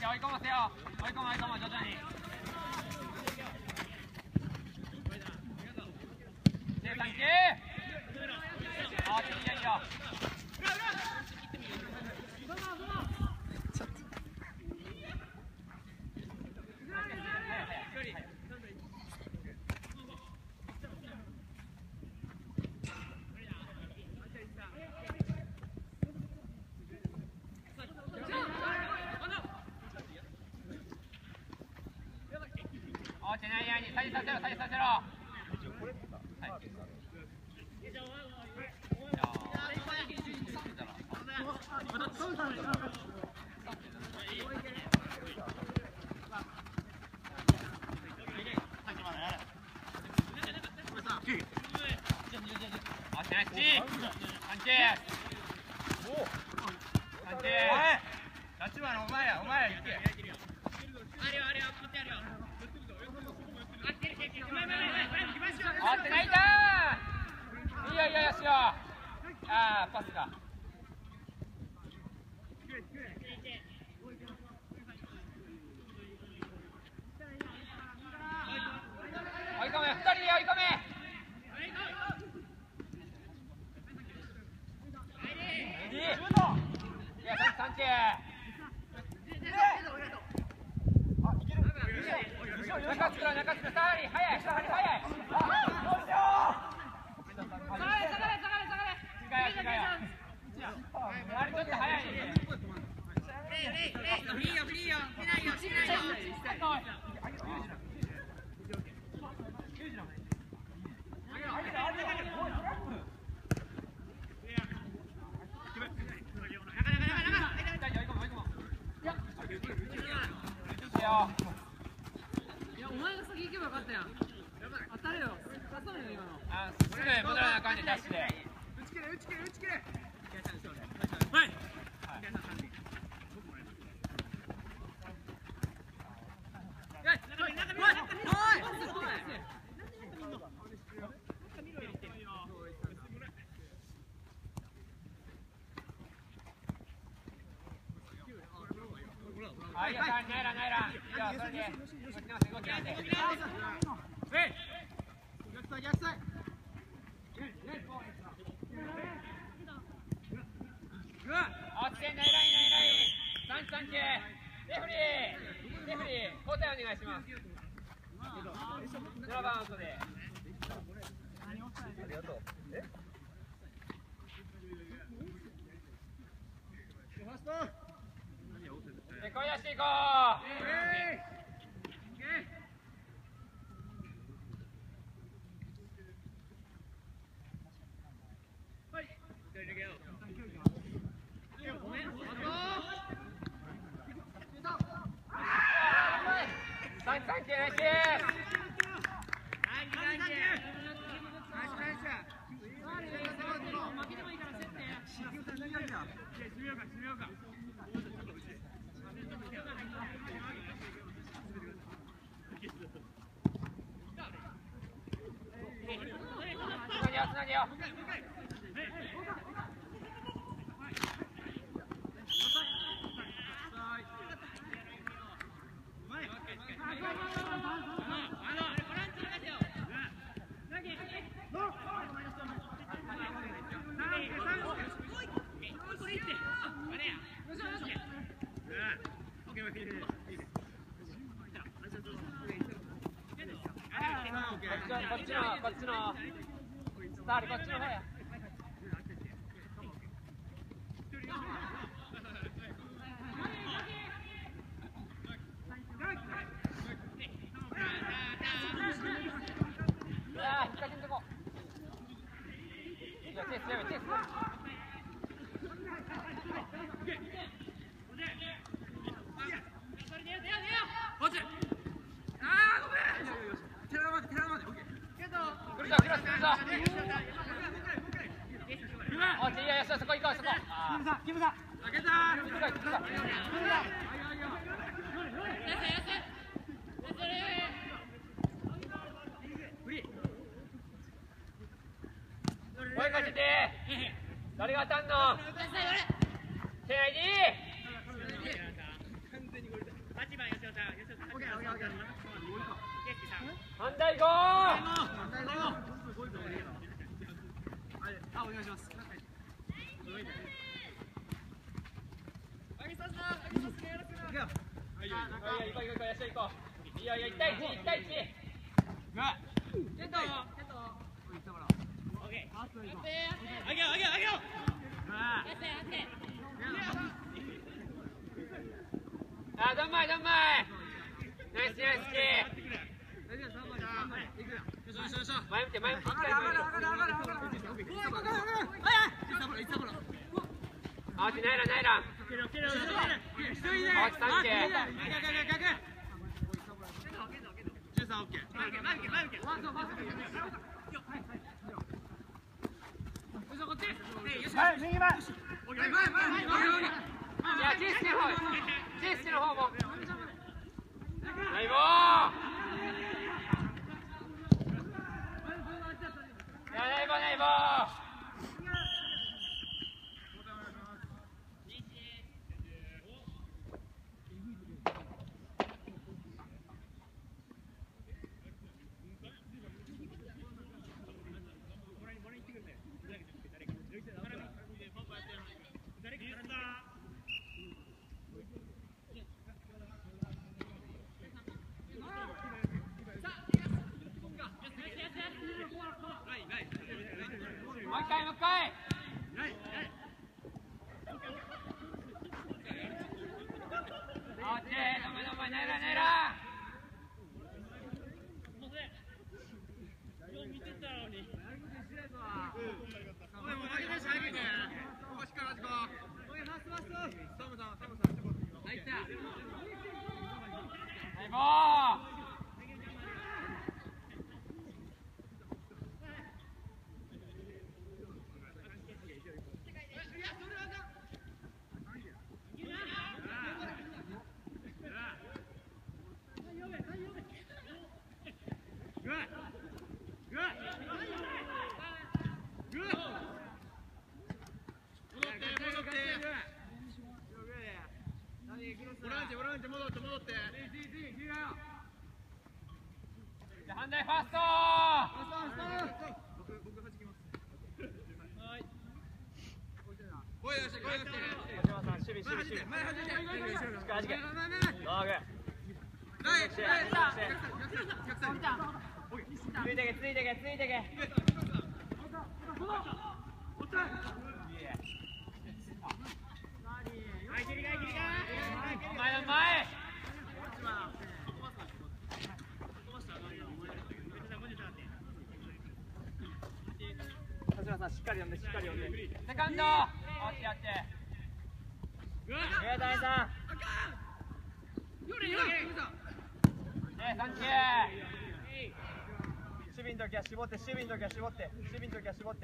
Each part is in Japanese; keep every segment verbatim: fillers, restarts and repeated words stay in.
追い込ませよ追い込む追い込む徐々にでさん球あーいいよいいよ落ちないように下げさせろ下げさせろあいや、ナイラナイラ。じゃあそれで動き直せ動き直せ。えい。逆サイ逆サイ。あっちナイライナイライ。三三球。レフリー。レフリー。交代お願いします。七番アウトで。ありがとう。え？声出していこう。三三球ナイス。つなげよう。こっちのこっちのスタールこっちの方や。ああ、引っ掛けんとこ。いや、手強い手強い。そこ行こうそこ。キムさん、開けた。声かけて。誰が当たんの？手合いに。完全にこれだ。 反対ゴー。 あ、お願いします。 いいよ、行こう行こう行こう、よっしゃ行こう。いいよいいよ、一対一、一対一。 グー。 ケント。ケント。 オッケー。あげようあげようあげよう。 あ、どんまいどんまい。ナイスナイスキー。前見て前見て、一回前見て。あっちナイランナイラン。あっちサンキー。 じゅうさんオッケー。前向け前向け前向け。はい、右前。前前前。 いや、チェスティの方。チェスティの方も。ナイボー。いや、ナイボーナイボー。もう一回もう一回。あっち、どめどめ、ナイラナイラ。ナイボー。反対ファースト。ついてけついてけついてけ。前の前。 さんしっかり読んでしっかり読んで。 セカンド。あっちあっち。 いや谷さん。 ね、サンキュー。 守備の時は絞って守備の時は絞って守備の時は絞って。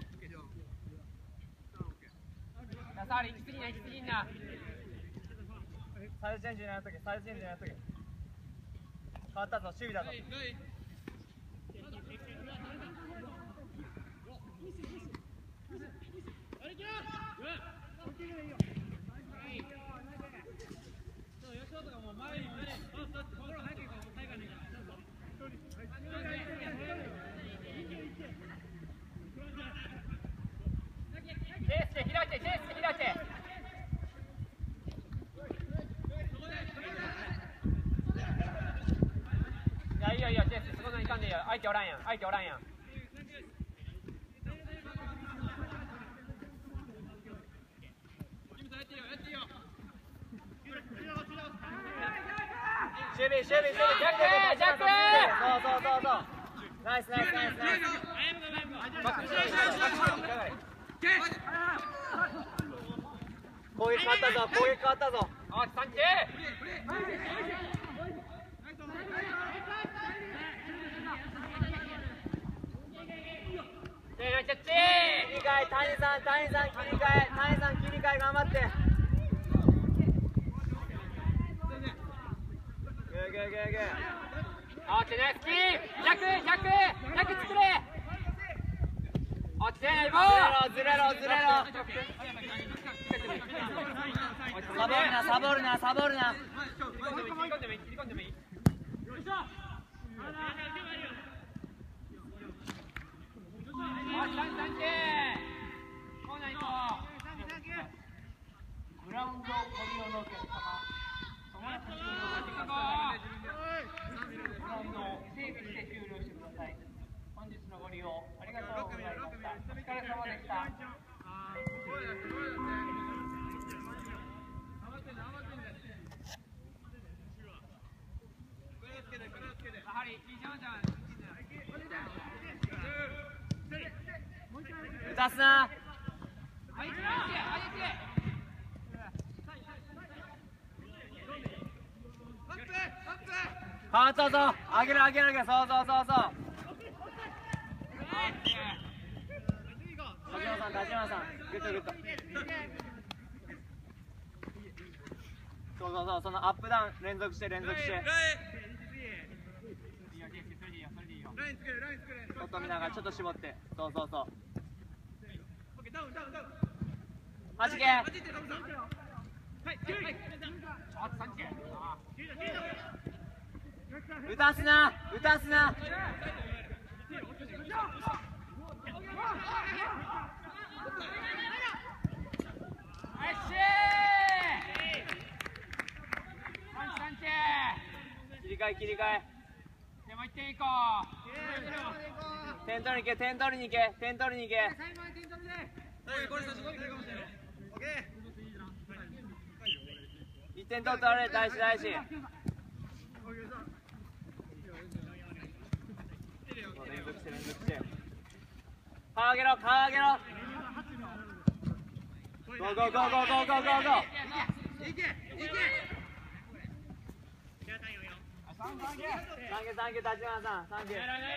サーリ行き過ぎな行き過ぎんな。 サイドチェンジになる時サイドチェンジになる時。変わったぞ守備だぞ。 チェスケ開いてチェスケ開いて。いやいいよいいよチェスケそこのいかんでいいよ。相手おらんやん相手おらんやん。 守備守備守備ジャックジャック。 そうそうそうそうナイスナイスナイスナイス。攻撃変わったぞ攻撃変わったぞ。 あっサンキュー。ナイスキャッチ。 切り替え谷さん谷さん切り替え谷さん切り替え頑張って。グーグーグーグー。 あっちナイスキー。ひゃくひゃくひゃく作れ。あっちナイボー。 ずれろずれろずれろ。サボるなサボるなサボるな。 切り込んでもいい切り込んでもいい切り込んでもいい。 グラウンドご利用のお客様、その後にグラウンドを整備して終了してください。本日のご利用ありがとうございました。お疲れ様でした。 打たすな。ハートぞ、上げる上げる上げる、そうそうそうそう。梶野さん、梶野さん、グッドグッド。そうそうそう、そのアップダウン連続して連続して。外見ながらちょっと絞って、そうそうそう。はじけ。打たすな、打たすな。切り替え切り替え。 でもいっていこう。点取りに行け、点取りに行け、点取りに行け。一点取ってあれ、大事大事。連続して連続して。顔上げろ、顔上げろ。ゴーゴーゴーゴーゴーゴーゴーゴー。いけいけ。サンキューサンキュー、立花さん、サンキュー。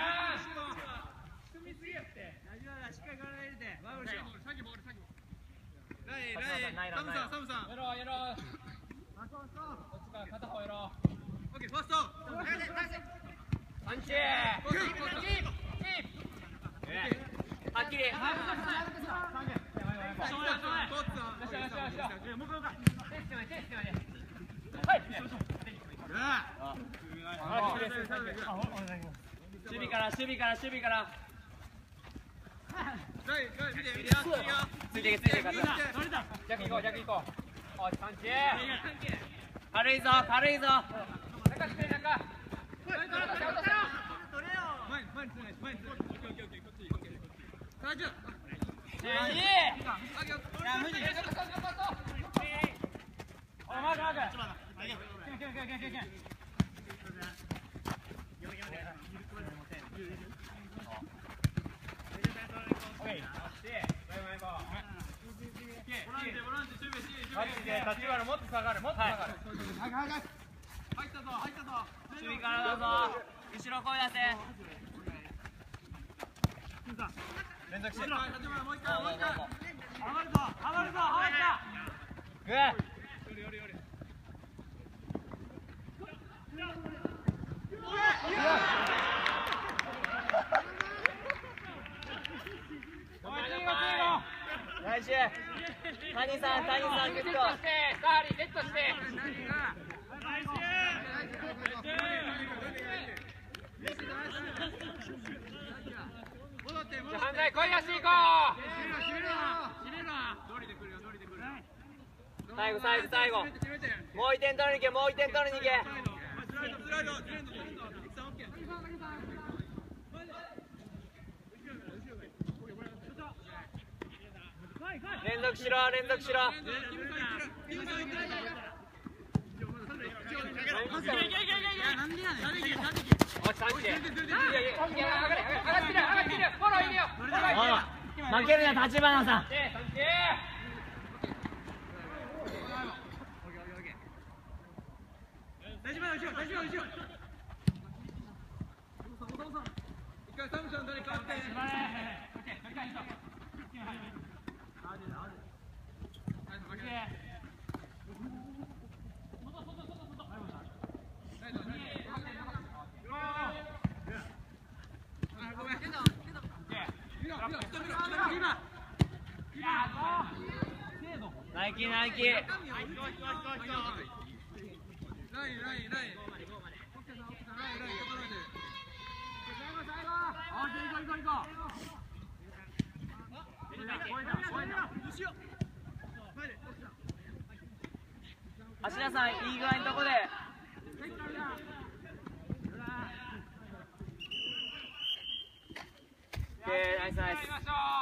組みすぎやって。立花しっかり体入れて。ワールしよう。先ボール先。ライライ。サムさんサムさん。やろうやろう。あそうそう。こっちから片方やろう。オッケーファースト。パンチ。キープキープキープ。はっきり。サンキュー。そうやそうや。よしよしよしよし。もう一回。テストまでテストまで。はい。守備から守備から守備から。ついていけついていけ。逆行こう逆行こう。おいパンチ。軽いぞ軽いぞ。中して中。前前に前に。さあじゃあ。いい。や無理。おいマークマーク。立花もっと下がるもっと下がる。入ったぞ入ったぞ。守備からだぞ。後ろ声出せ。連続して。もう一回もう一回。上がるぞ上がるぞ入った。グー。ナイス。谷さん谷さんグッド。サーリーレッドして。反対声出していこう。最後最後最後。もう一点取りに行けもう一点取りに行け。連続しろ連続しろ。負けるな立花さん。大丈夫後ろ大丈夫後ろ。一回サムさん取り替わって。ナイキナイキ。ラインラインライン。 芦田さん、いい具合のとこで。オッケー、ナイスナイス。